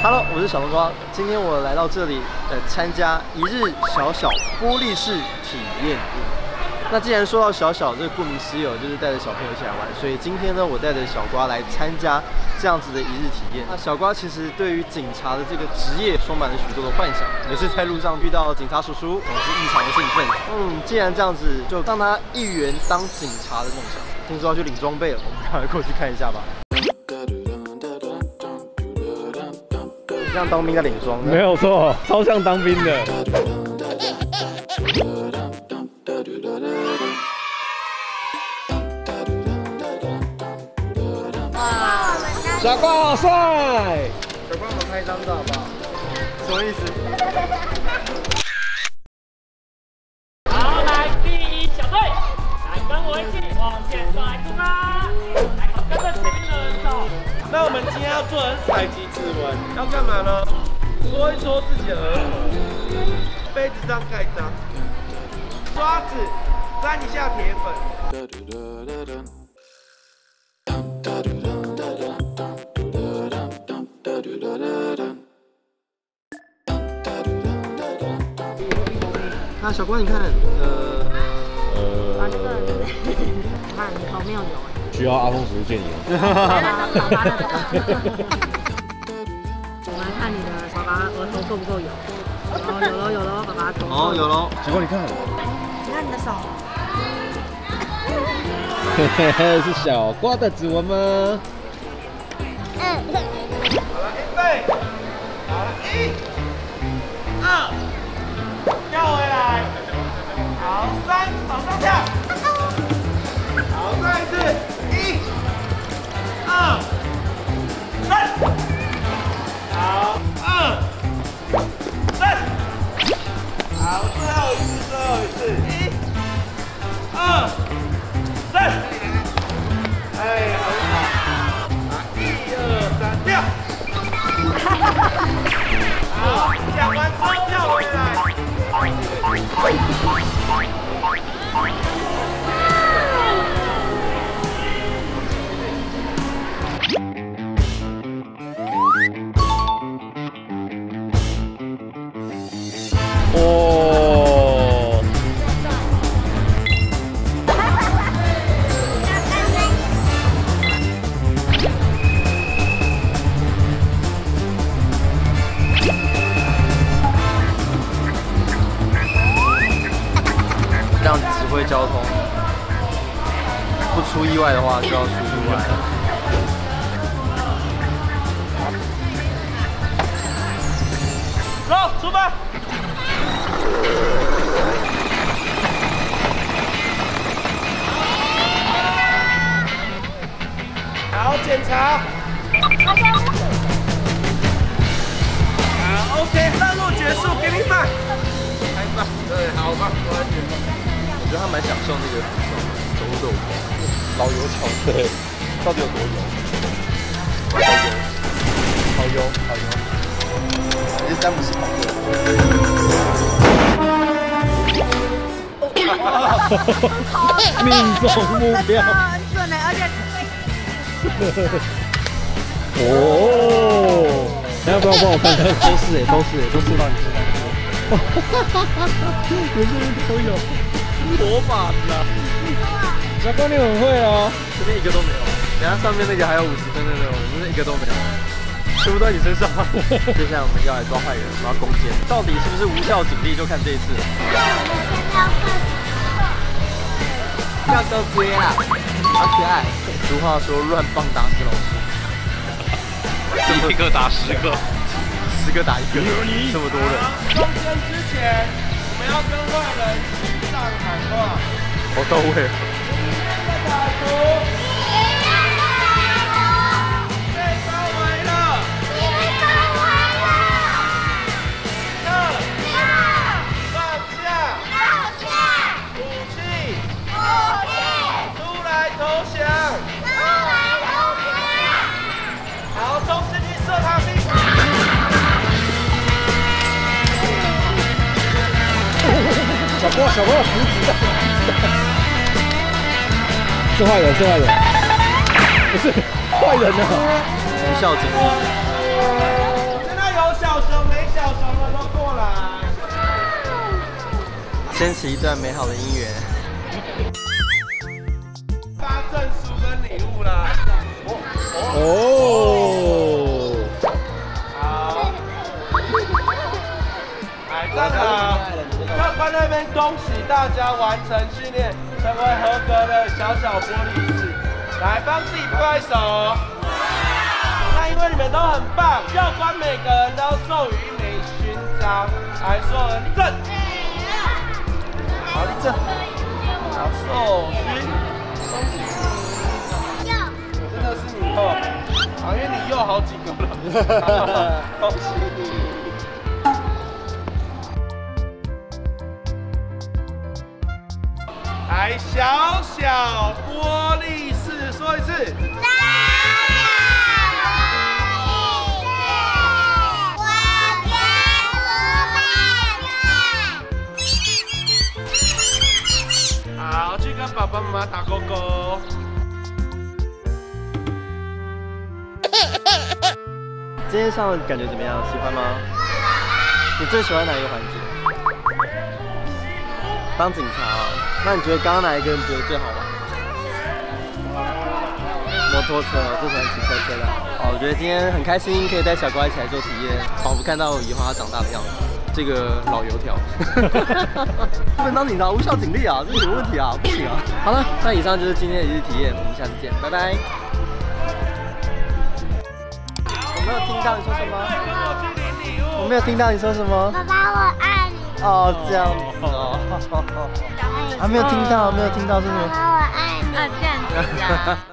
Hello， 我是小冬瓜。今天我来到这里，参加一日小小玻璃室体验营。那既然说到小小，这个顾名思义，就是带着小朋友一起来玩，所以今天呢，我带着小瓜来参加这样子的一日体验。那小瓜其实对于警察的这个职业充满了许多的幻想，每次在路上遇到警察叔叔，总是异常的兴奋。既然这样子，就让他一圆当警察的梦想。听说要去领装备了，我们赶快过去看一下吧。像当兵在领装的， 没有错，超像当兵的。小瓜好帅！ 小瓜，我们拍一张照好不好？什么意思？ 好，来第一小队，来跟我一起往前走，来出发，来跟着前面的人走。 那我们今天要做的是采集指纹，要干嘛呢？搓一搓自己的额头，杯子上盖章，刷子沾一下铁粉。 啊，小光，你看， 把这个，看你头没有油哎， 需要阿峰叔叔借你我们来看你的爸爸额头够不够油？哦，有了，爸爸头。 哦，有喽。 小光，你看， 你看你的手。 嘿嘿嘿，是小瓜的指纹吗？ 嗯。 好了，预备，好了，1、2，跳回来，好，3，往上跳，好，再一次，1、2、3，好，2、3，好，最后一次，1、2、3，哎，很好，啊，1、2、3，跳。好，讲完之后跳回来。哦。 这样指挥交通，不出意外的话就要出意外。 走，出发！好，检查。好 ，OK， 任务结束，给你买。开吧，对，好吧，我来检查。 我觉得他蛮享受那个走路豆腐， 老油条，对，到底有多油？好油，好油。 其实詹姆斯跑的。 命中目标。 很准的，而且。 哦，要不要帮我看看？ 都是让你知道。 你这边都有活靶子啊！小光你很会哦， 这边一个都没有。等下上面那个还有50分的那种，真的一个都没有，全部都在你身上。接下来我们要来抓坏人，我们要攻坚，到底是不是无效警力，就看这一次了。要都追啊，好可爱。俗话说，乱棒打死老鼠。 一个打10个 ，10个打1个，这么多人。 攻坚之前，我们要跟坏人击掌喊话。 好到位。 歹徒被包围了。放下武器，出来投降。好，冲进去射他屁股。小波，扶子。是坏人，不是坏人啊！ 无效警力。 现在小熊没小熊的都过来， 牵起一段美好的姻缘。 发证书跟礼物啦。 哦， 好，来站好。教官那边恭喜大家完成训练，成为合格的小玻璃士。来，帮自己拍拍手。那因为你们都很棒，教官每个人都授予一枚勋章，来，所有人立正。好，立正。好，授勋。恭喜你。真的是你哦，因为你又好几个了。恭喜你。来，小小玻璃士，说一次。好，去跟爸爸妈妈打勾勾。 今天上的感觉怎么样？喜欢吗？你最喜欢哪一个环节？当警察啊？那你觉得刚刚哪一个你觉得最好玩？摩托车，最喜欢骑车车的。我觉得今天很开心，可以带小瓜一起来做体验，仿佛看到以后他长大的样子。这个老油条，不能当警察，无效警力啊，这个有问题啊，不行啊。好了，那以上就是今天的一日体验，我们下次见，拜拜。我没有听到你说什么？我没有听到你说什么？ 爸爸，我爱你。 哦，这样子哦。没有听到，没有听到，是什么？ 爸爸，我爱你。 这样子啊。